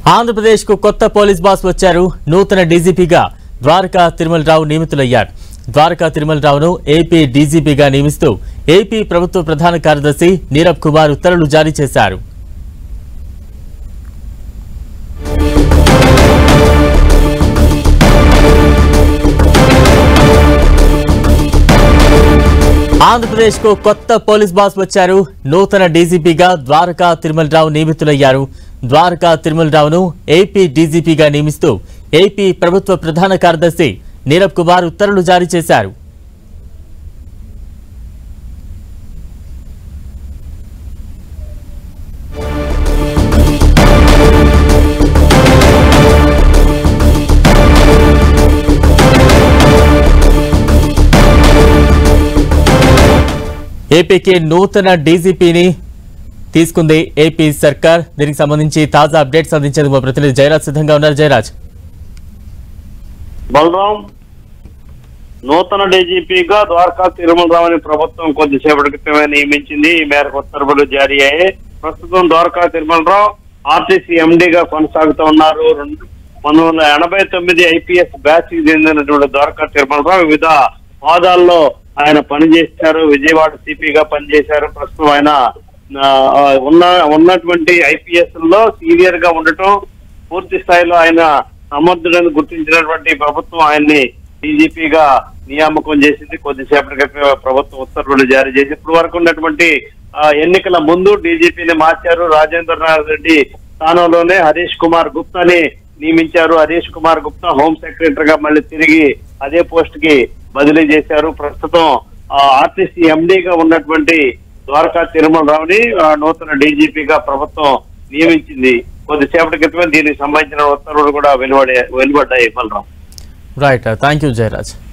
ఆంధ్రప్రదేశ్ కు కొత్త police boss వచ్చారు. నూతన డీజీపీగా ద్వారకా తిరుమలరావు నియమితులయ్యారు. ద్వారకా తిరుమలరావును ఏపీ డీజీపీగా నియమిస్తూ ఏపీ ప్రభుత్వ ప్రధాన కార్యదర్శి నీరబ్ కుమార్ ఉత్తర్వులు జారీ చేశారు. ఆంధ్రప్రదేశ్ కు కొత్త పోలీస్ బాస్ వచ్చారు. నూతన డీజీపీగా ద్వారకా తిరుమలరావు నియమితులయ్యారు. ద్వారకా తిరుమలరావును ఏపీ డీజీపీగా నియమిస్తూ ఏపీ ప్రభుత్వ ప్రధాన కార్యదర్శి నీరబ్ కుమార్ ఉత్తర్వులు జారీ చేశారు. ఏపీకి నూతన డీజీపీని తీసుకుంది ఏపీ సర్కార్. దీనికి సంబంధించి తాజా అప్డేట్స్ అందించేందుకు మా ప్రతినిధి జయరాజ్ సిద్ధంగా ఉన్నారు. జయరాజ్, బలరాం నూతన డీజీపీగా ద్వారకా తిరుమలరావుని ప్రభుత్వం కొద్దిసేపటి క్రితమే నియమించింది. ఈ మేరకు ఉత్తర్వులు జారీ అయ్యాయి. ప్రస్తుతం ద్వారకా తిరుమలరావు ఆర్టీసీ ఎండీగా కొనసాగుతూ ఉన్నారు. 1989 ఐపీఎస్ బ్యాచ్ కి చెందినటువంటి ద్వారకా తిరుమలరావు వివిధ హోదాల్లో ఆయన పనిచేశారు. విజయవాడ సిపిగా పనిచేశారు. ప్రస్తుతం ఆయన ఉన్నటువంటి ఐపీఎస్ లో సీనియర్ గా ఉండటం, పూర్తి స్థాయిలో ఆయన సమర్థుడని గుర్తించినటువంటి ప్రభుత్వం ఆయన్ని డీజీపీగా నియామకం చేసింది. కొద్దిసేపటి క్రితం ప్రభుత్వం ఉత్తర్వులు జారీ చేసి ఇప్పటి వరకు ఉన్నటువంటి ఎన్నికల ముందు డీజీపీని మార్చారు. రాజేంద్రనాథ్ రెడ్డి స్థానంలోనే హరీష్ కుమార్ గుప్తాని నియమించారు. హరీష్ కుమార్ గుప్తా హోం సెక్రటరీగా మళ్ళీ తిరిగి అదే పోస్ట్ కి బదిలీ చేశారు. ప్రస్తుతం ఆర్టీసీ ఎండీగా ఉన్నటువంటి ద్వారకా తిరుమలరావుని నూతన డీజీపీగా ప్రభుత్వం నియమించింది. కొద్దిసేపటి క్రితమే దీనికి సంబంధించిన ఉత్తర్వులు కూడా వెలువడ్డాయి. Balaram, right, thank you Jayaraj.